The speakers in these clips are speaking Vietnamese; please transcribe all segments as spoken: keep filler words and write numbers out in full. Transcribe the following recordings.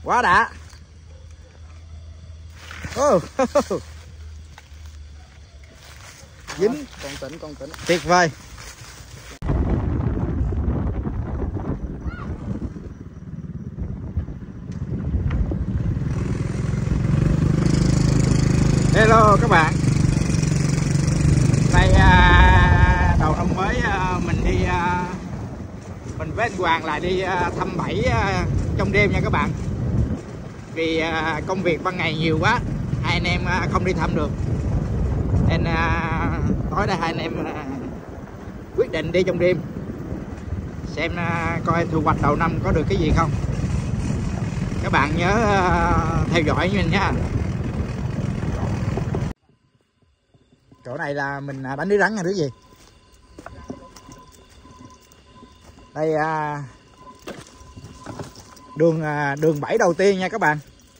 Quá đã. Oh. Dính. Con tỉnh, con tỉnh. Tuyệt vời. Hello các bạn. Đây à, đầu năm mới à, mình đi à, mình với anh Hoàng lại đi à, thăm bẫy à, trong đêm nha các bạn. Vì à, công việc ban ngày nhiều quá, hai anh em à, không đi thăm được. Nên à, tối nay hai anh em à, quyết định đi trong đêm, xem à, coi thu hoạch đầu năm có được cái gì không. Các bạn nhớ à, theo dõi mình nha. Chỗ này là mình đánh lưới rắn hay thứ gì? Đây à, đường à, đường bẫy đầu tiên nha các bạn.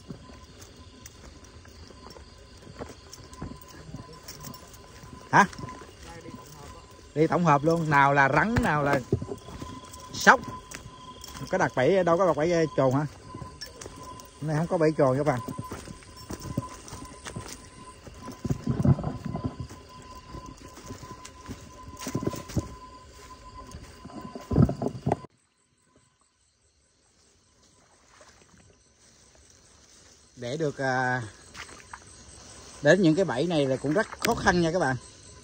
Hả? Đi tổng hợp luôn, nào là rắn nào là sóc. Có đặt bẫy đâu có đặt bẫy trồn hả? Hôm nay không có bẫy trồn các bạn. Để được à, đến những cái bẫy này là cũng rất khó khăn nha các bạn.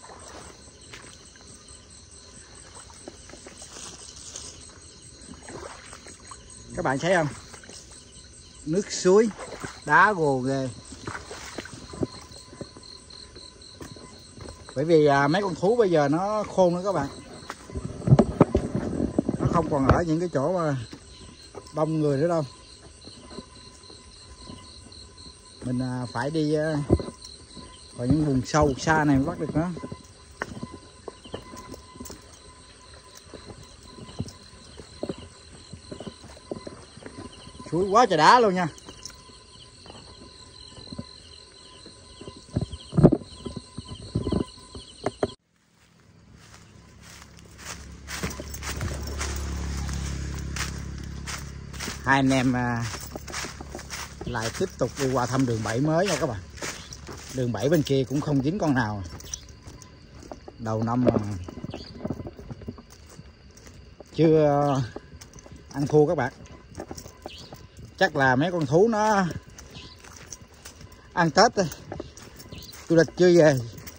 Các bạn thấy không? Nước suối, đá gồ ghề. Bởi vì à, mấy con thú bây giờ nó khôn nữa các bạn. Nó không còn ở những cái chỗ mà đông người nữa đâu. Mình à, phải đi à, vào những vùng sâu xa này mới bắt được nó. Suối quá trời đá luôn nha. Hai anh em à, lại tiếp tục đi qua thăm đường bẫy mới nha các bạn. Đường bẫy bên kia cũng không dính con nào. Đầu năm mà chưa ăn thua các bạn. Chắc là mấy con thú nó ăn Tết thôi, du lịch chưa về.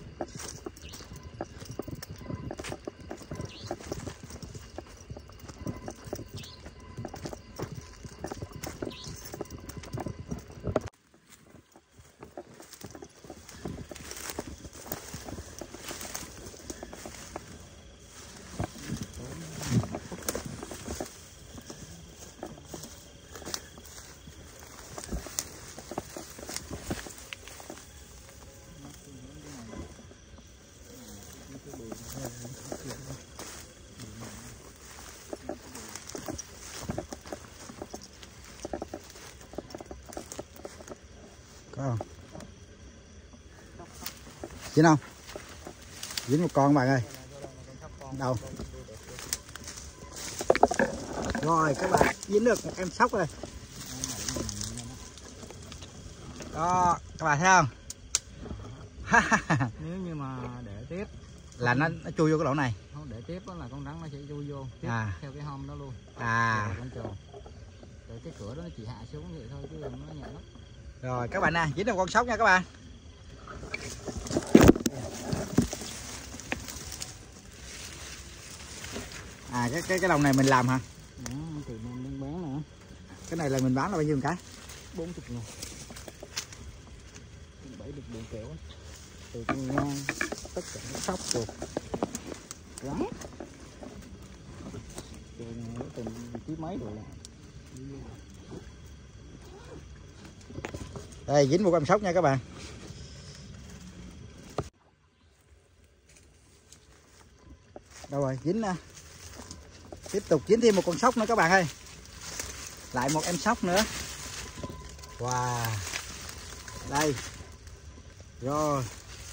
Có không? Dính không? Dính một con bạn ơi. Đâu? Rồi các bạn, dính được một em sóc rồi. Đó, các bạn thấy không? Nếu như mà để tiếp là nó, nó chui vô cái lỗ này. Không để tiếp đó là con rắn nó sẽ chui vô tiếp à. theo cái hông đó luôn. À. Con trồn. Rồi cái cửa đó nó chỉ hạ xuống vậy thôi chứ nó nhẹ lắm. Rồi các bạn nè, dính được con sóc nha các bạn. À cái cái cái đồng này mình làm hả? Đó, thì mình bán nữa. Cái này là mình bán là bao nhiêu một cái? bốn mươi ngàn. Bẫy được bộ kẹo á. Từ con ngang tất cả các sóc được. Rắn. Từ nó từng ký mấy rồi. Đây dính một con sóc nha các bạn. Đâu rồi, dính nè. Tiếp tục dính thêm một con sóc nữa các bạn ơi. Lại một em sóc nữa. Wow. Đây. Rồi.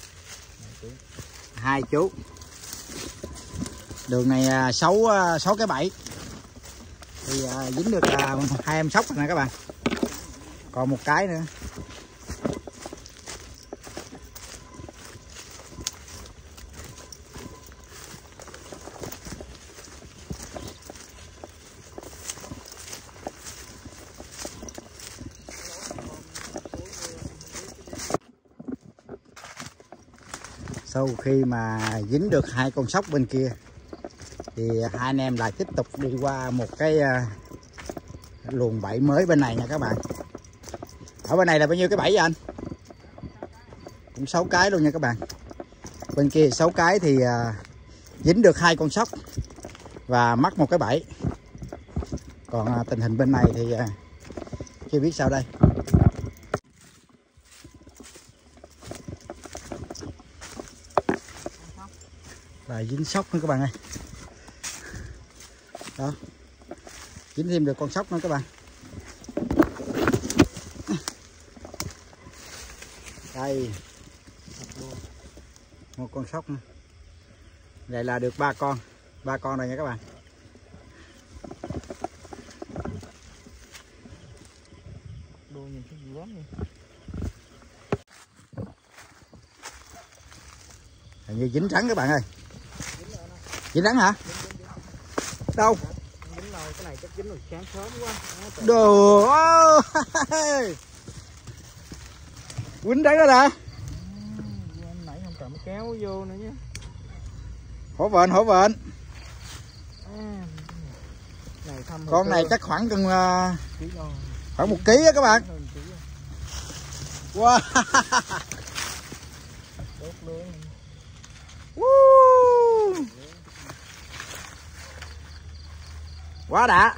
Hai chú. Đường này sáu sáu cái bẫy. Thì dính được hai em sóc nè các bạn. Còn một cái nữa. Sau khi mà dính được hai con sóc bên kia thì hai anh em lại tiếp tục đi qua một cái luồng bẫy mới bên này nha các bạn. Ở bên này là bao nhiêu cái bẫy vậy anh? Cũng sáu cái luôn nha các bạn. Bên kia sáu cái thì dính được hai con sóc và mắc một cái bẫy. Còn tình hình bên này thì chưa biết sao đây. Là dính sóc nữa các bạn ơi. Đó, dính thêm được con sóc nữa các bạn. Đây, một con sóc nữa. Vậy là được ba con, ba con rồi nha các bạn. Đôi nhìn thấy gì lắm vậy? Hình như dính rắn các bạn ơi. Dính rắn hả? Đâu? Dính rồi, cái này chắc dính rồi sáng sớm quá. Đồ quýnh rắn đó nè. Anh nãy không cầm kéo vô nữa nhé. Hổ vện, hổ vện. À, này thăm con này chắc khoảng gần uh, khoảng một ký á các bạn. Wow. Tốt luôn. Woo. Quá đã.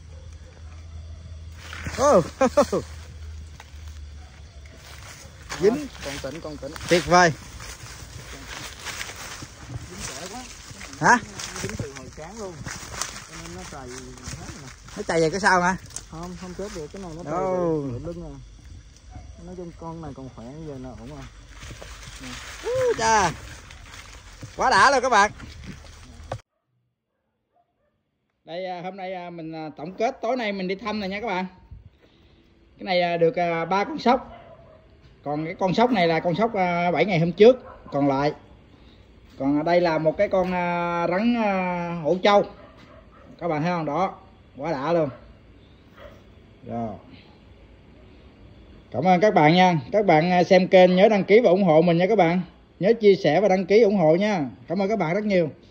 Oh. Dính. Con tỉnh, con tỉnh. Tuyệt vời. Dính trễ quá. Hả? Dính từ hồi sáng luôn. Cho nên nó chày hết nè. Nó chày về cái sao hả? Không, không chết được, cái này nó chày về lưng nè. Nói chung con này còn khỏe, giờ nó ổn rồi. Uh, chà. Quá đã luôn các bạn. Đây hôm nay mình tổng kết tối nay mình đi thăm này nha các bạn. Cái này được ba con sóc. Còn cái con sóc này là con sóc bảy ngày hôm trước còn lại. Còn đây là một cái con rắn hổ trâu. Các bạn thấy không? Đó, quá đã luôn. Rồi. Cảm ơn các bạn nha. Các bạn xem kênh nhớ đăng ký và ủng hộ mình nha các bạn. Nhớ chia sẻ và đăng ký ủng hộ nha. Cảm ơn các bạn rất nhiều.